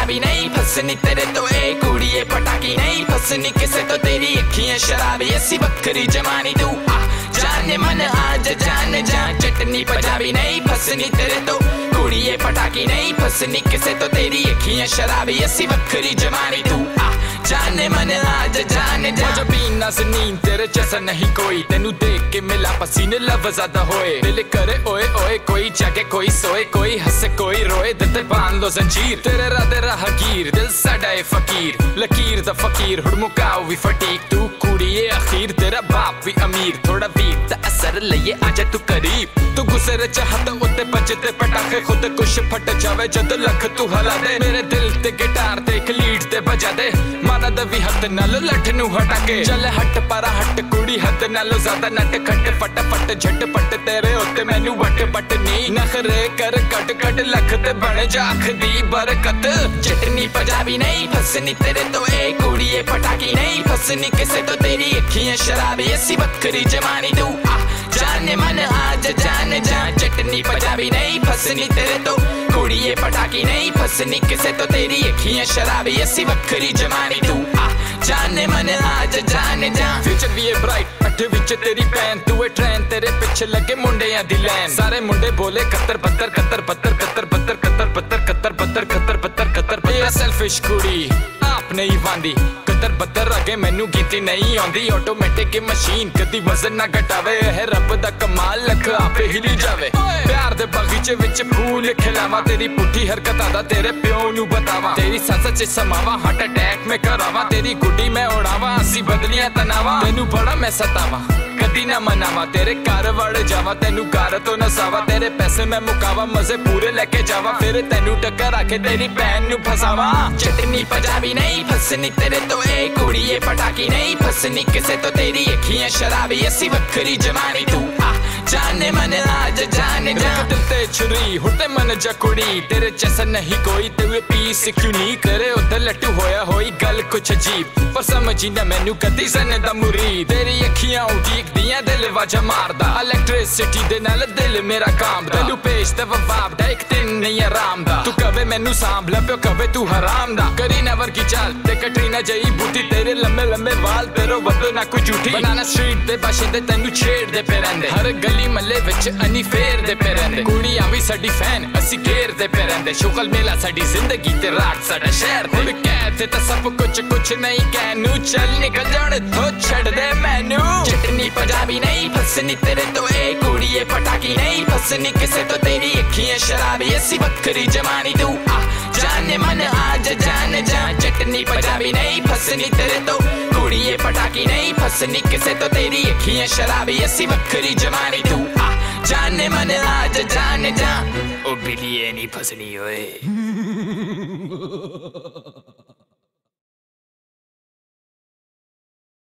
पंजाबी नहीं फसनी तेरे तो ए कुड़िए पटाकी नहीं फसनी किसे तो तेरी अखियां शराबी ऐसी बकरी जमानी तू जाने मन आज जान जा चटनी पंजाबी नहीं फसनी तेरे तो कुड़िए पटाकी नहीं फसनी किसे तो तेरी अखियां शराबी ऐसी बकरी जमानी तू जाने मन आज जाने जा जो पीना नींद तेरे जैसा नहीं कोई तेनू देख के मिला पसीने लब ज्यादा होए दिल करे ओए ओए कोई जागे कोई सोए कोई हंसे कोई रोए दिल ते बांध लो जंजीर तेरे राधे राहगीर दिल साडा है फकीर लकीर दा फकीर हुड़ मुकाओ भी फटीक तू कुड़िए अखीर तेरा बाप भी अमीर थोड़ा वीर दा असर लइए आजा तू करीब तू गुस्से चाहत उत्ते बजते पटाखे खुद कुछ फट जावे जद लख तू हला दे मेरे दिल ते गिटार ते एक लीड ते बजा दे मारा दवी हथ नालो लठ नू हटा के चल हट परा हट कुड़ी हद नालो ज्यादा नट खट फट फट झट पट तेरे उत्ते मैनू वट बट नी नखरे कर कट कट लख ते बन जाख दी बरकत चटनी पंजाबी नहीं फसनी तेरे तो ए कुड़िए पटाकी नहीं फसनी किसे तो तेरी अखियां शराबी ऐसी बकरी जमानी तू जाने मन आज जाने जा चटनी पंजाबी नहीं फसनी तेरे तो कुड़िए पटाकी नहीं फसनी किसे तो तेरी अखियां शराबी ऐसी बकरी जमानी तू जाने मन आज जाने जा फ्यूचर भी है ब्राइट अठ विच तेरी पैन तू है ट्रेन तेरे पीछे लगे मुंडे या दी लैन सारे मुंडे बोले कत्तर बत्तर कत्तर बत्तर कत्तर बत्तर कत्तर बत्तर कत्तर बत्तर कत्तर बत्तर कत्तर बत्तर सेल्फिश कुड़ी आप नहीं वांदी कत्तर बत्तर अगे मैनू गिनती नहीं आंदी ऑटोमेटिक मशीन कदी वजन ना घटावे है रब दा कमाल लख आपे हिली जावे प्यार दे बगीचे विच फूल खिलावा तेरी पुठी हरकतां दा तेरे प्यो नू बतावा तेरी सस च समावा हार्ट अटैक में करावा तेरी गुड्डी मैं उड़ावा असी बदलियां तनावा तेनू बड़ा मैं सतावा कदी ना मनावा तेरे घर वड़ जावा तेनू घर तो नसावा तेरे पैसे मैं मुकावा मजे पूरे लेके जावा फिर तेनू टक्कर आके तेरी बहन नू फसावा चटनी पंजाबी नहीं फसनी तेरे तो ए कुड़िए पटाकी नहीं फसनी किसे तो तेरी अखियां शराबी ऐसी बकरी जमानी तू जाने मन आज जाने जा दिल ते छुरी हुटे मन जा कुड़ी तेरे जैसा नहीं कोई तेरे पीस क्यों नहीं करे उधर लट्टू होया होई गल कुछ अजीब पर समझी ना मैनू कदी सने दा मुरीद तेरी अखियां उड़ीक दियां दिल वाजा मारदा इलेक्ट्रिसिटी दे नाल दिल मेरा काम दा दिलू पेश ते वबाब दा एक दिन नहीं आराम दा तू कवे मैनू सांभ लप्यो कवे तू हराम दा करी नवर की चाल ते कटरीना जई बूटी तेरे लंबे लंबे वाल तेरो वदो ना कोई झूठी बनाना स्ट्रीट दे बाशिंदे तेनू छेड़दे पे रहिंदे हर गली मल्ले विच अनी फेरदे पे रहिंदे कुड़ियां भी साडी फैन असी घेरदे पे रहिंदे शुगल मेला साडी जिंदगी ते रात साडा शहर हुण कहते तां सब कुछ नहीं कहनू चल निकल जाने तो छड़ दे मैनू चटनी पंजाबी नहीं फसनी तेरे तो ए कुड़िए पटाकी नहीं फसनी किसे तो तेरी अखियां शराबी ऐसी बकरी जमानी तू जाने मन आज जाने जा चटनी पंजाबी नहीं फसनी तेरे तो कुड़िए पटाकी नहीं फसनी किसे तो तेरी अखियां शराबी ऐसी बकरी जमानी तू जाने मन आज जाने जा ओ बिलिए नहीं फसनी ओए